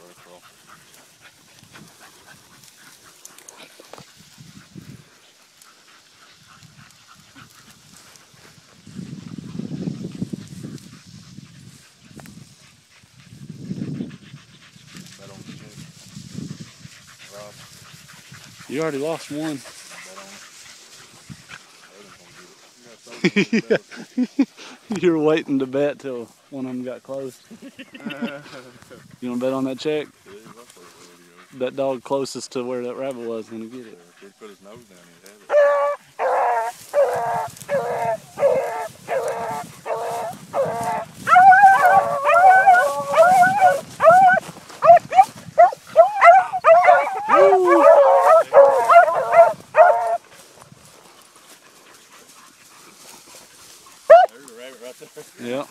You already lost one. You're waiting to bet till one of them got close. You want to bet on that check? That dog closest to where that rabbit was going to get it. If he put his nose down, he'd have it. There's a rabbit right there. Yep.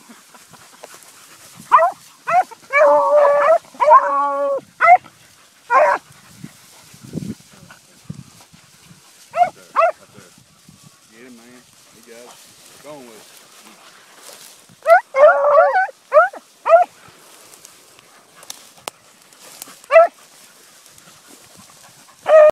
Get him, man. He got it. Going with it.